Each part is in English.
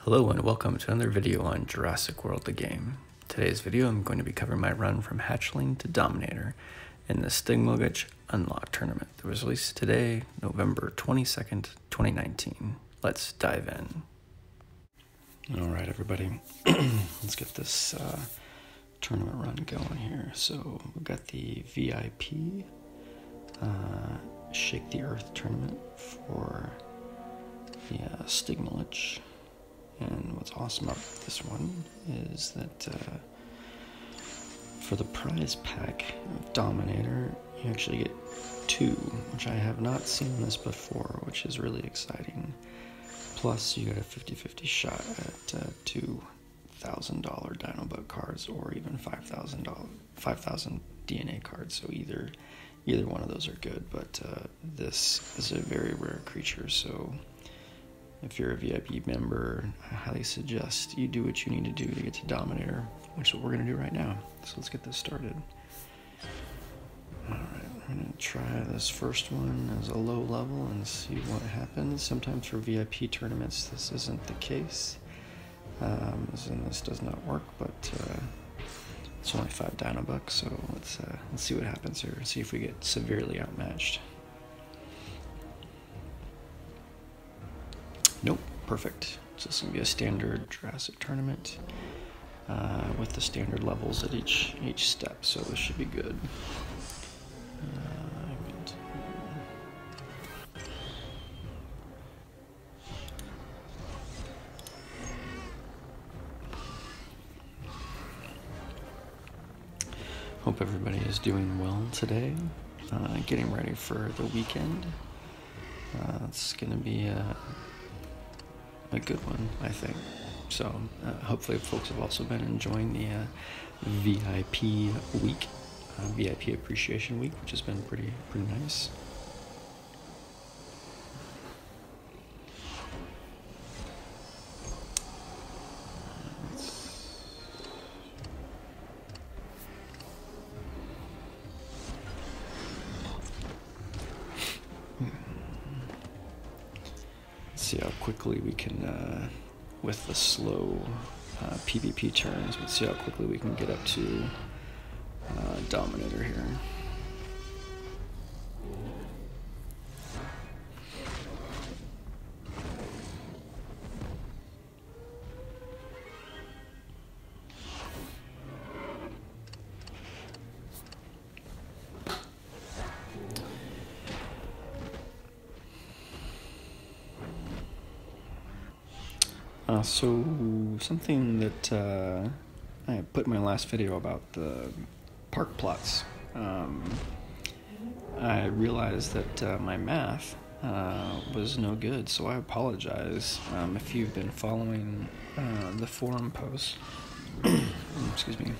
Hello and welcome to another video on Jurassic World the game. Today's video I'm going to be covering my run from Hatchling to Dominator in the Stygimoloch Unlock tournament that was released today, November 22nd, 2019. Let's dive in. Alright everybody, let's get this tournament run going here. So we've got the VIP Shake the Earth tournament for the Stygimoloch. And what's awesome about this one is that for the prize pack of Dominator, you actually get two, which I have not seen this before, which is really exciting. Plus, you get a 50-50 shot at $2,000 Dinobug cards, or even $5,000 DNA cards. So either one of those are good, but this is a very rare creature, so if you're a VIP member, I highly suggest you do what you need to do to get to Dominator, which is what we're going to do right now. So let's get this started. Alright, I'm going to try this first one as a low level and see what happens. Sometimes for VIP tournaments this isn't the case, and this does not work, but it's only 5 Dinobucks, so let's see what happens here, see if we get severely outmatched. Nope, perfect. So this is going to be a standard Jurassic tournament with the standard levels at each step, so this should be good. Hope everybody is doing well today, getting ready for the weekend. It's going to be a good one, I think. So hopefully folks have also been enjoying the VIP week, VIP Appreciation Week, which has been pretty nice. See how quickly we can, with the slow PvP turns, let's see how quickly we can get up to Dominator here. So something that I put in my last video about the park plots, I realized that my math was no good, so I apologize. If you've been following the forum posts, excuse me,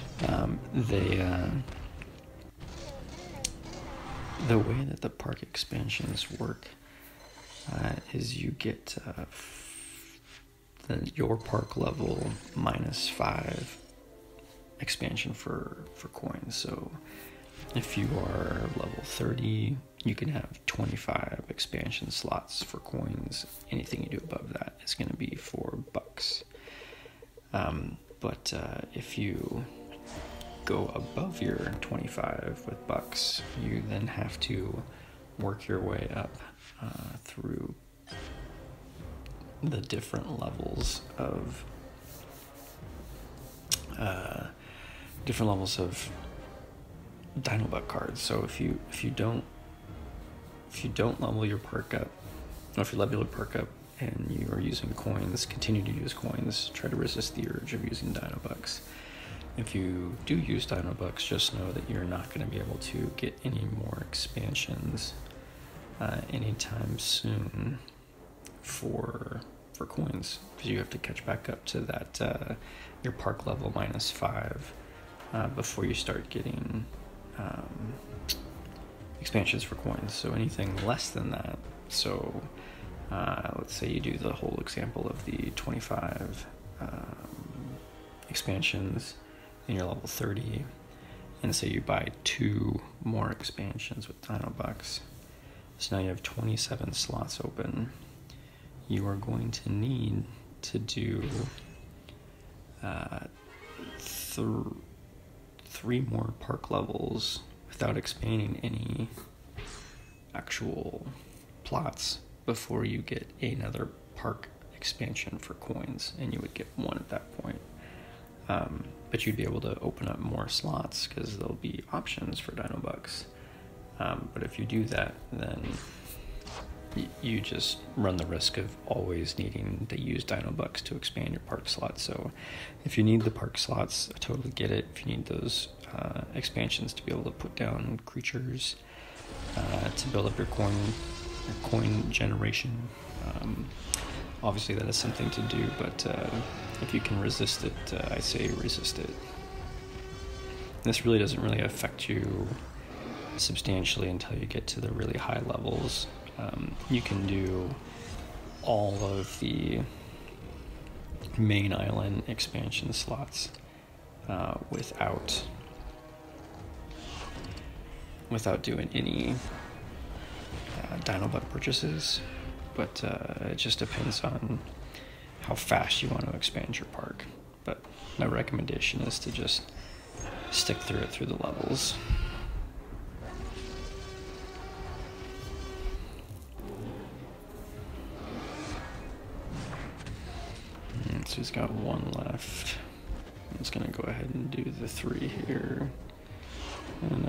the way that the park expansions work is you get your park level -5 expansion for coins. So if you are level 30, you can have 25 expansion slots for coins. Anything you do above that is going to be $4. But if you go above your 25 with bucks, you then have to work your way up through the different levels of Dinobug cards. So if you don't level your perk up, or if you level your perk up and you are using coins, continue to use coins. Try to resist the urge of using Dinobucks. If you do use Dinobucks, just know that you're not going to be able to get any more expansions anytime soon for coins, because you have to catch back up to that your park level -5 before you start getting expansions for coins. So anything less than that, so let's say you do the whole example of the 25 expansions and you're level 30, and say you buy 2 more expansions with Dinobucks, so now you have 27 slots open. You are going to need to do 3 more park levels without expanding any actual plots before you get another park expansion for coins, and you would get 1 at that point. But you'd be able to open up more slots because there'll be options for Dino Bucks. But if you do that, then you just run the risk of always needing to use Dino Bucks to expand your park slots. So if you need the park slots, I totally get it. If you need those expansions to be able to put down creatures, to build up your coin generation, obviously that is something to do, but if you can resist it, I say resist it. This really doesn't really affect you substantially until you get to the really high levels. You can do all of the main island expansion slots without doing any Dino Buck purchases, but it just depends on how fast you want to expand your park. But my recommendation is to just stick through it through the levels. So he's got 1 left. I'm just gonna go ahead and do the 3 here. And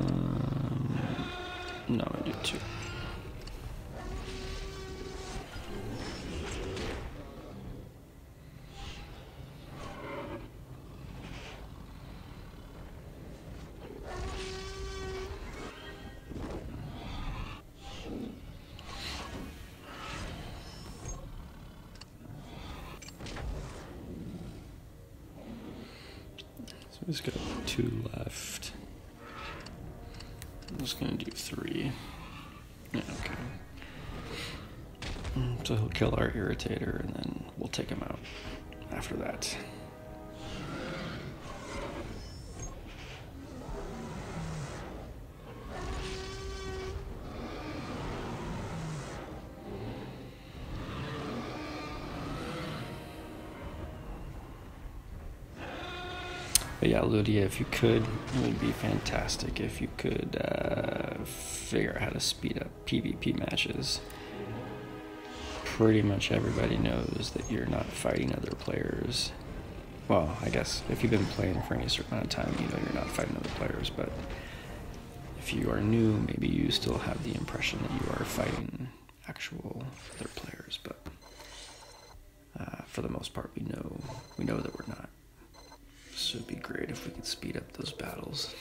no, I'm gonna do 2. He's got 2 left. I'm just gonna do 3. Yeah, okay. So he'll kill our Irritator, and then we'll take him out after that. But yeah, Ludia, if you could, it would be fantastic if you could figure out how to speed up PvP matches. Pretty much everybody knows that you're not fighting other players. Well, I guess if you've been playing for any certain amount of time, you know you're not fighting other players, but if you are new, maybe you still have the impression that you are fighting actual other players, but for the most part, we know that we're not. So it'd be great if we could speed up those battles.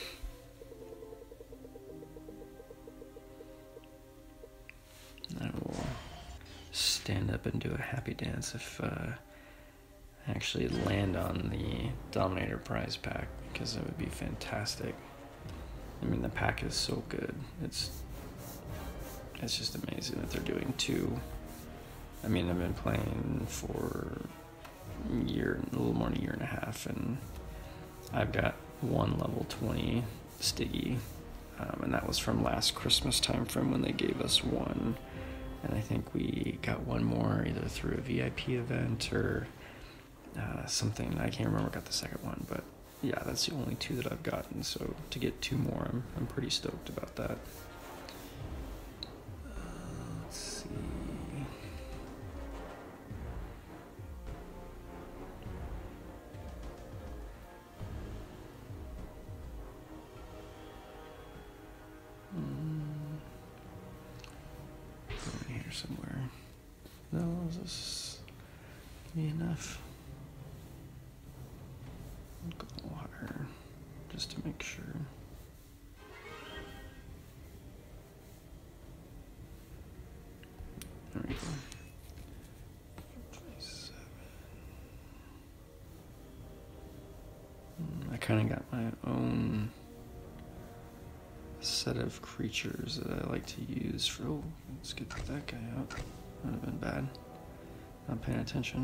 I will stand up and do a happy dance if I actually land on the Dominator prize pack, because it would be fantastic. I mean, the pack is so good. It's just amazing that they're doing 2. I mean, I've been playing for a little more than a year and a half, and I've got 1 level 20 Styggy, and that was from last Christmas time frame when they gave us 1, and I think we got 1 more either through a VIP event or something. I can't remember. Got the second one, but yeah, that's the only 2 that I've gotten. So to get 2 more, I'm pretty stoked about that. Let's see. Here somewhere. No, is this be enough? I'll go a little higher just to make sure. There we go. 27. I kind of got my own set of creatures that I like to use for. Oh, let's get that guy out. That would have been bad. Not paying attention.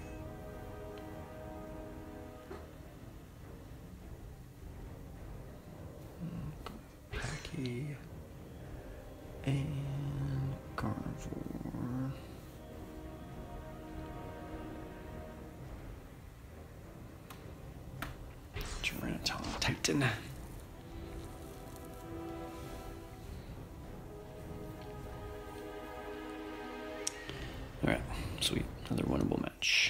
Packy and Carnivore. Captain. Alright, sweet. Another winnable match.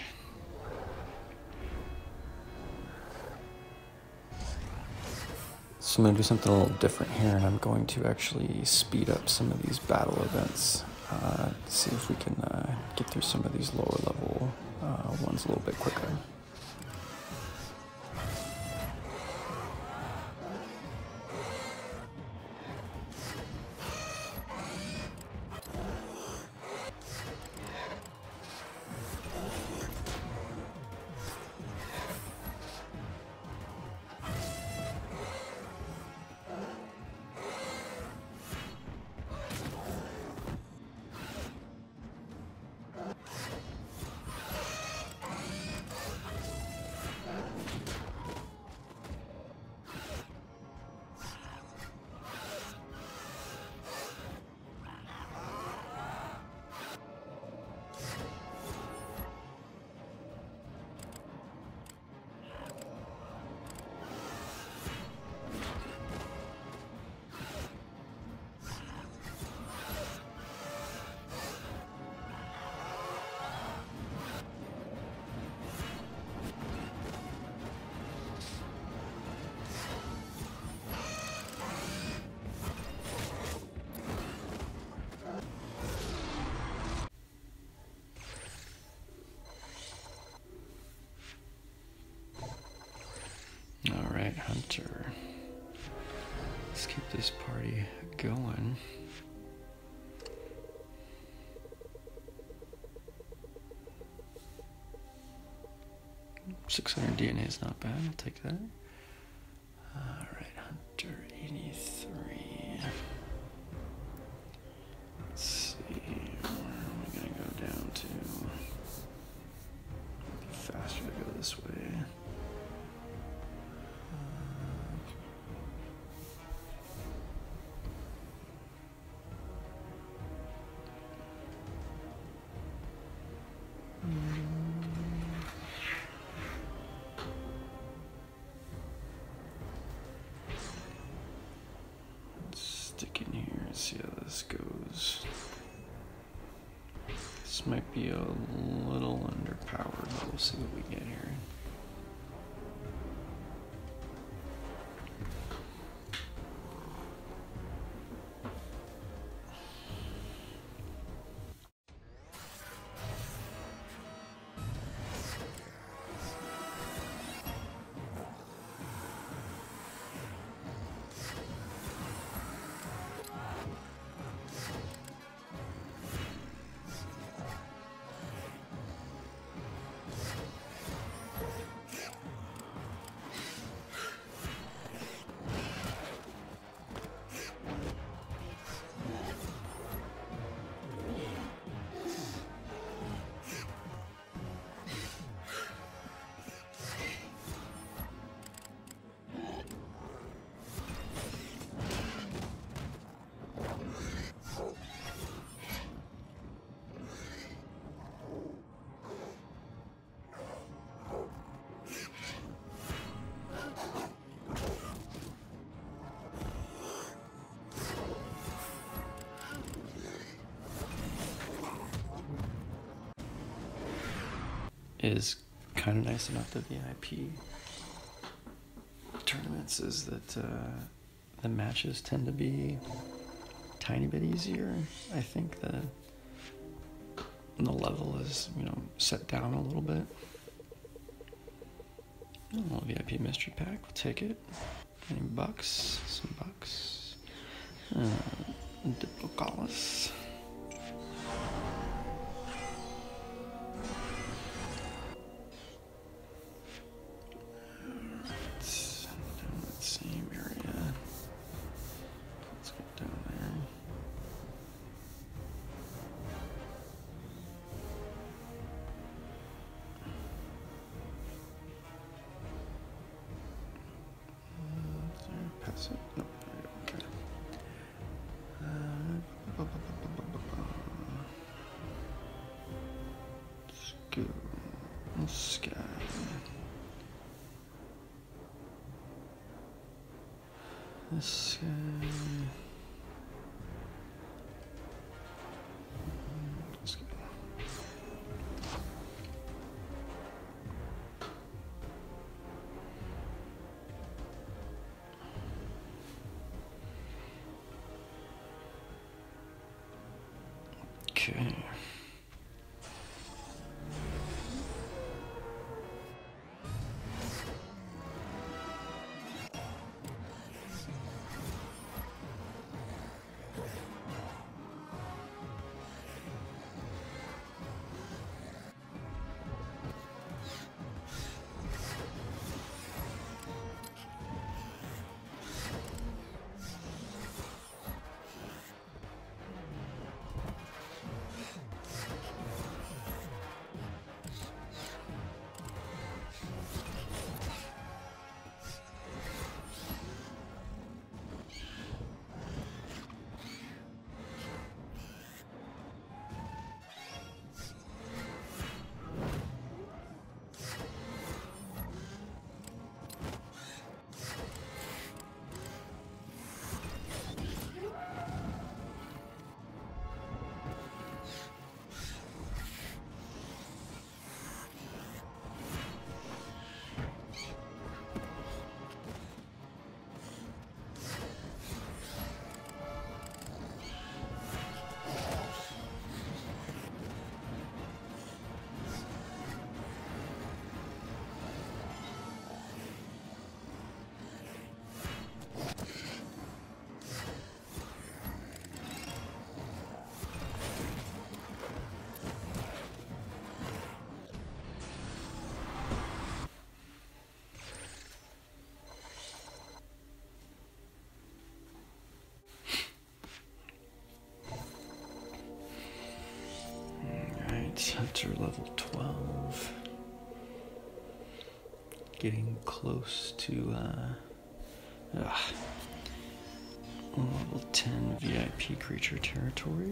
So I'm going to do something a little different here, and I'm going to actually speed up some of these battle events. See if we can get through some of these lower level ones a little bit quicker. Alright, Hunter. Let's keep this party going. $600 DNA is not bad, I'll take that. Alright, Hunter 83. Let's see, where am I gonna go down to? It'd be faster to go this way. Stick in here and see how this goes. This might be a little underpowered, but we'll see what we get here. Is kind of nice about the VIP tournaments is that the matches tend to be a tiny bit easier. I think the level is, you know, set down a little bit. A little VIP mystery pack, we'll take it. Any bucks? Some bucks. Diplocalus. No, okay. Let's go. Sky. This guy. Let's go. Okay. Hunter level 12. Getting close to level 10 VIP creature territory.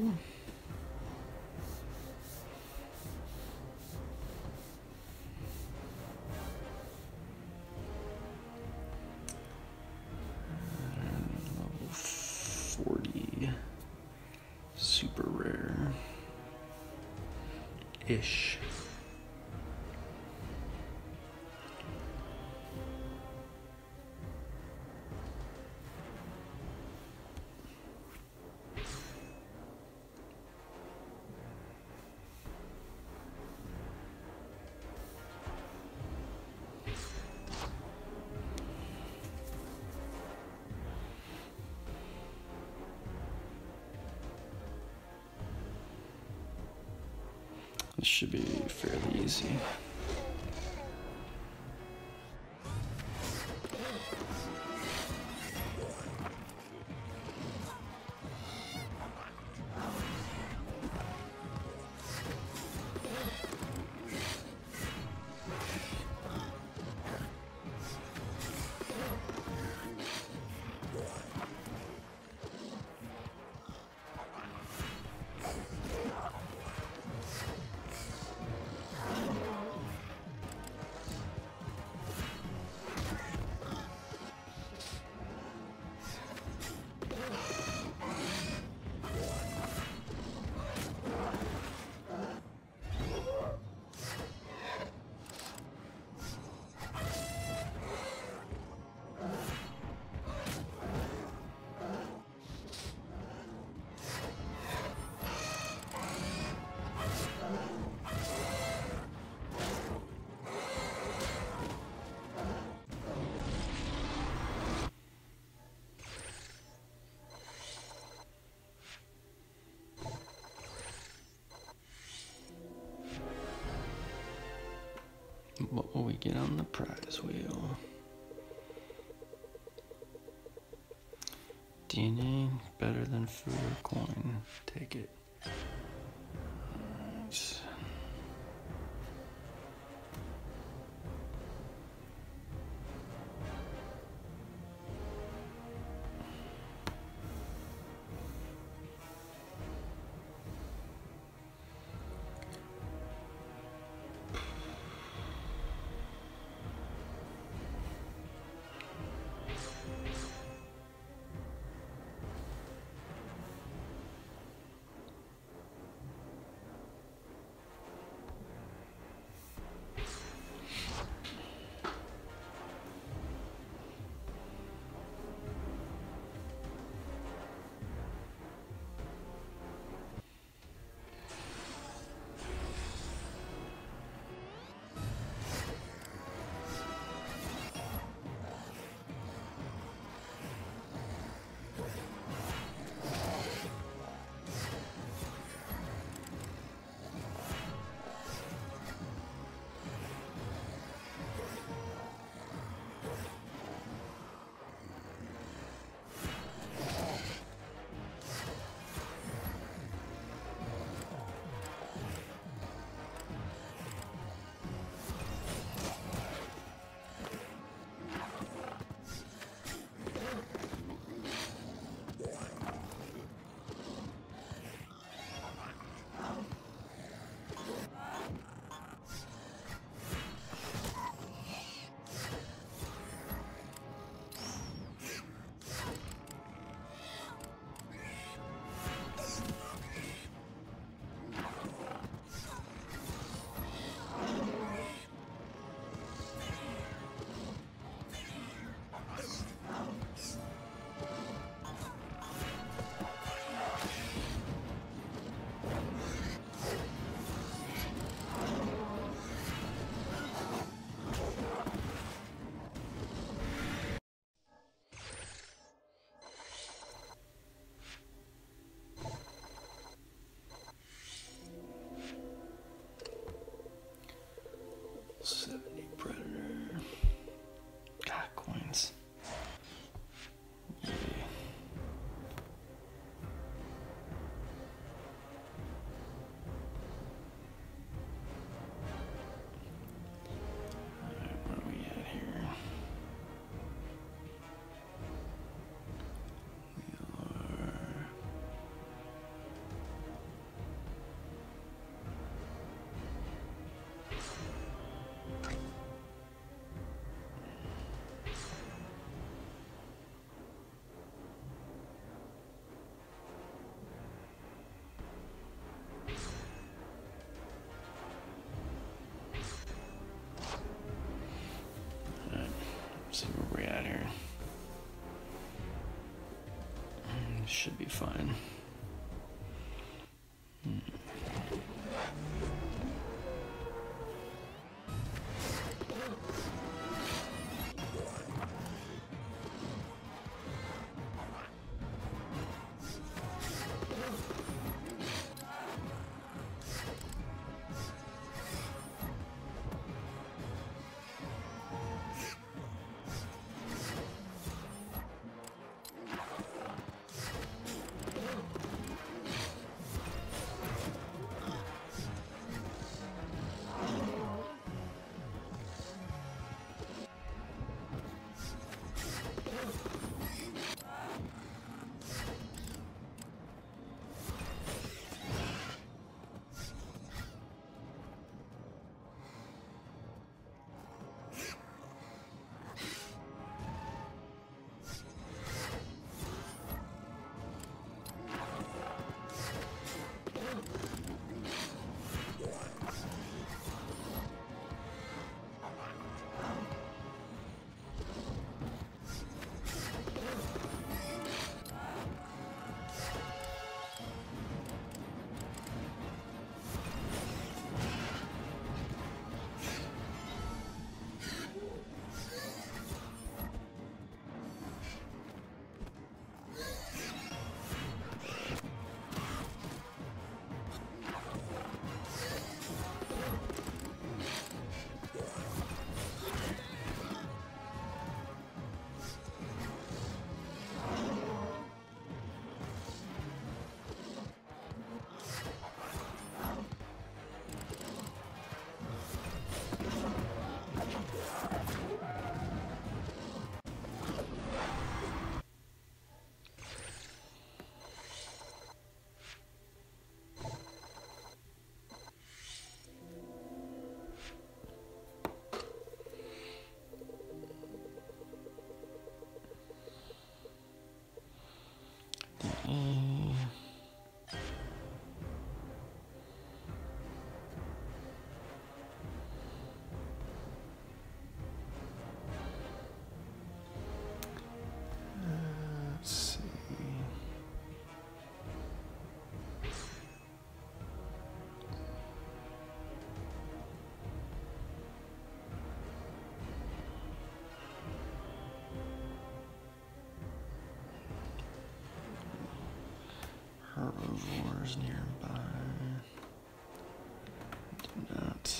Level 40 super rare. Ish. This should be fairly easy. What will we get on the prize wheel? DNA better than food or coin. Take it. Alright. 70 Predator. God, coins. Yay. Alright, where are we at here? See where we're at here. Should be fine. Herbivores nearby. Do not.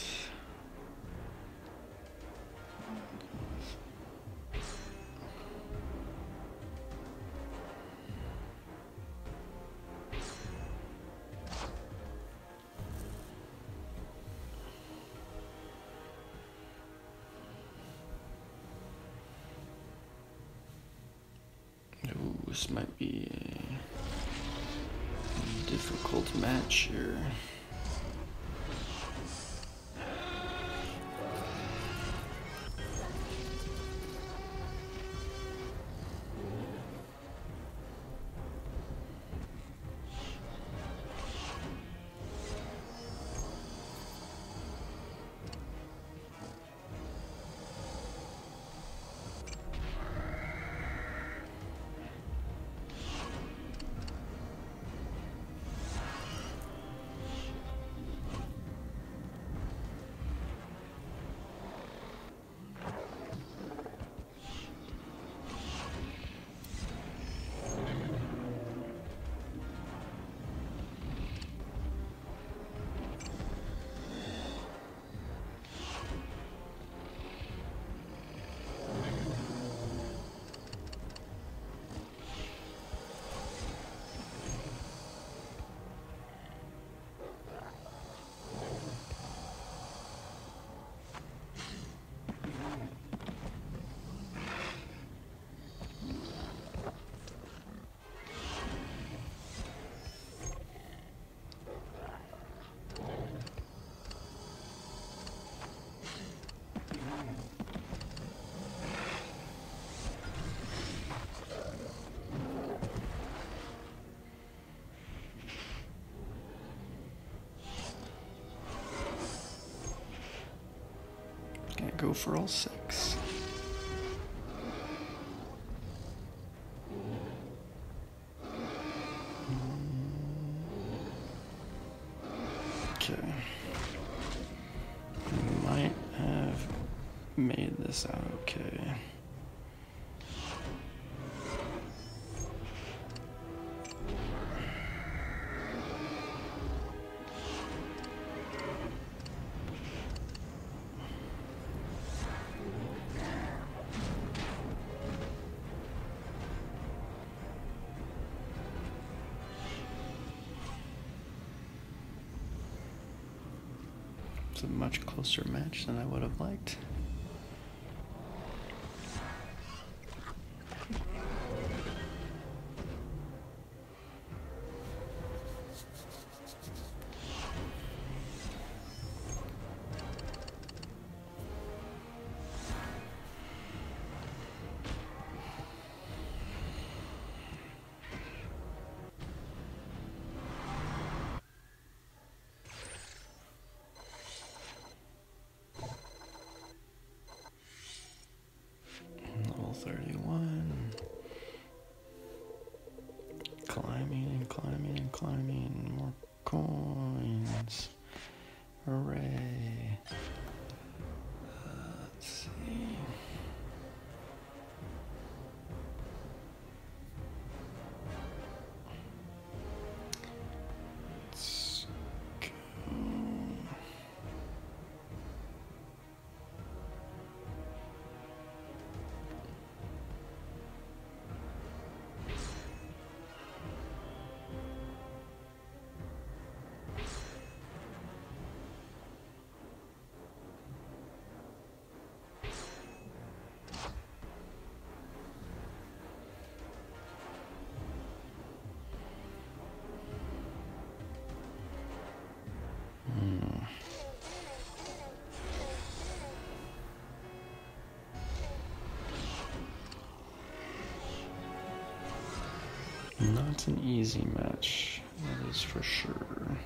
Ooh, this might be a difficult match here. Can't go for all 6. Okay. Might have made this out okay. It's a much closer match than I would have liked. Level 31. Climbing and climbing and climbing. More coins. Hooray. Let's see. Let's go. Not an easy match, that is for sure.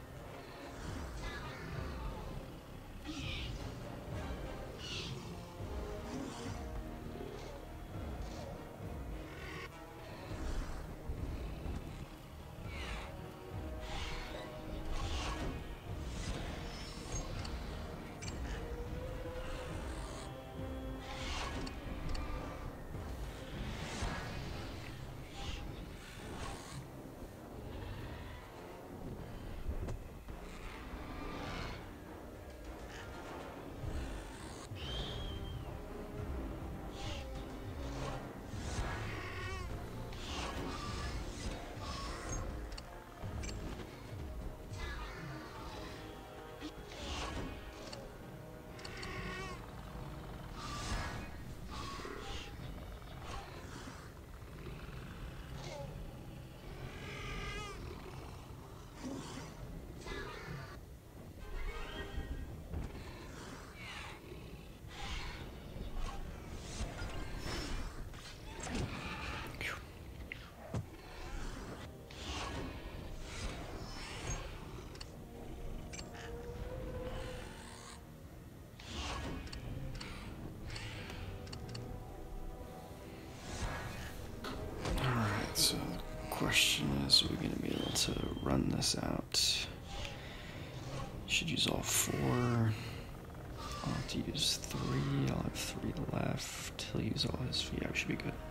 So the question is, are we going to be able to run this out? You should use all 4. I'll have to use 3. I'll have 3 left. He'll use all his. Yeah, we should be good.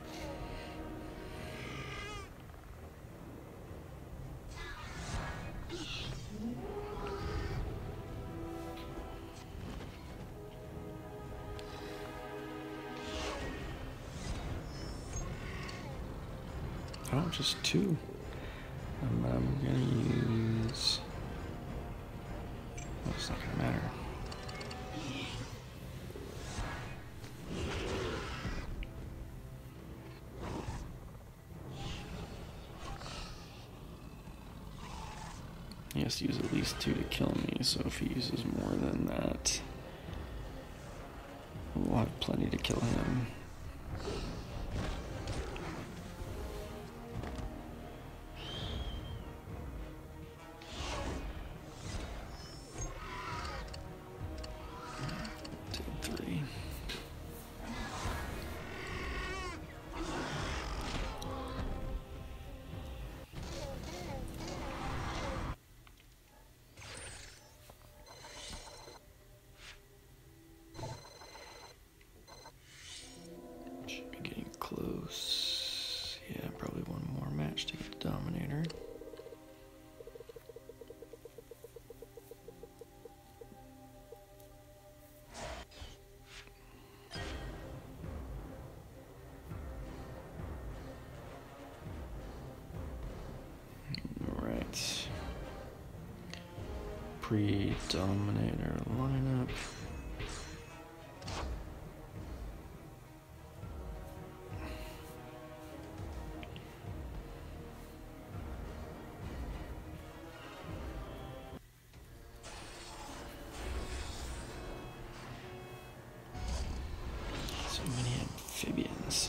Oh, just 2. I'm gonna use. Well, it's not gonna matter. He has to use at least 2 to kill me, so if he uses more than that, have plenty to kill him. Close. Yeah, probably one more match to get the Dominator. Alright. Pre-Dominator lineup. So many amphibians.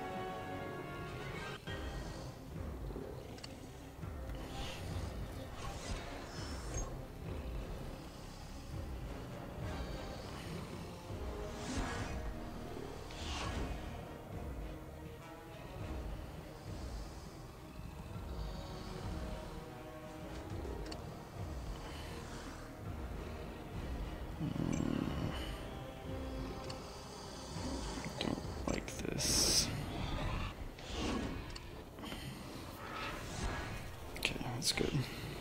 That's good.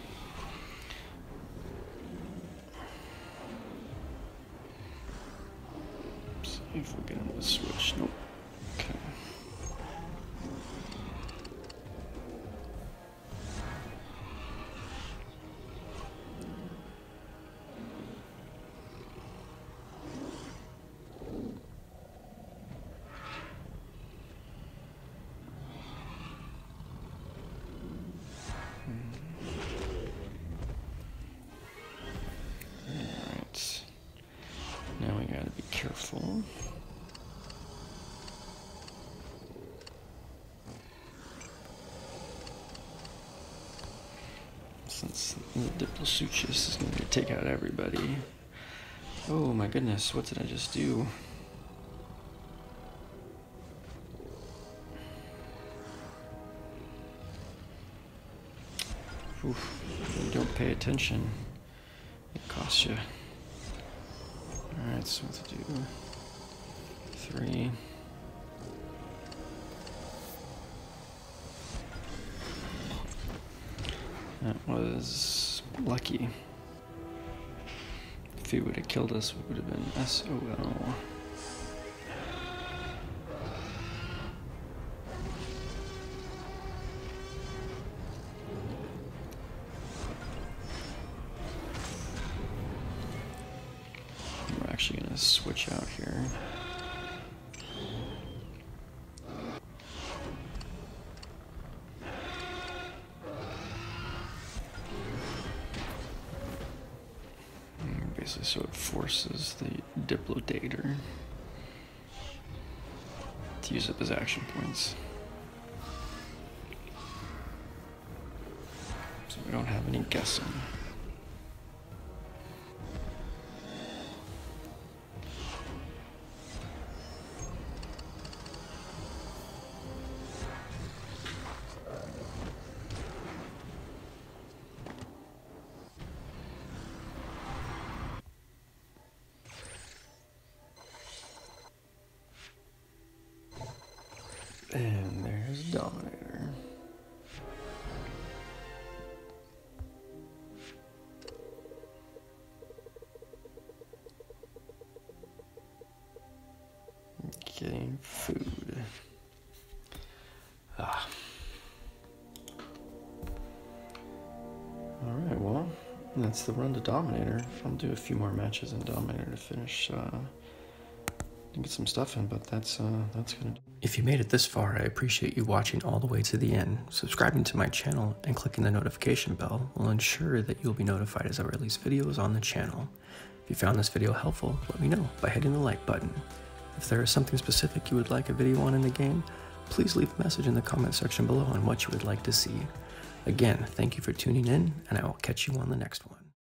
See if we get him to switch. Nope. Okay. Now we gotta be careful. Since the Diplosouchus is gonna take out everybody. Oh my goodness, what did I just do? Oof, when you don't pay attention, it costs you. Alright, so what to do? 3. That was lucky. If he would have killed us, it would have been SOL. We're actually going to switch out here. Basically, so it forces the Diplodator to use up his action points. So we don't have any guessing. And there's Dominator. Getting food. Ah. Alright, well, that's the run to Dominator. I'll do a few more matches in Dominator to finish and get some stuff in, but that's gonna do. If you made it this far, I appreciate you watching all the way to the end. Subscribing to my channel and clicking the notification bell will ensure that you'll be notified as I release videos on the channel. If you found this video helpful, let me know by hitting the like button. If there is something specific you would like a video on in the game, please leave a message in the comment section below on what you would like to see. Again, thank you for tuning in, and I will catch you on the next one.